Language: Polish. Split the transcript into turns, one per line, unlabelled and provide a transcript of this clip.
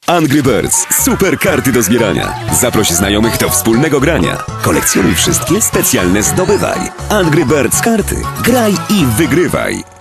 Angry Birds. Super karty do zbierania. Zaproś znajomych do wspólnego grania. Kolekcjonuj wszystkie, specjalne zdobywaj. Angry Birds karty. Graj i wygrywaj.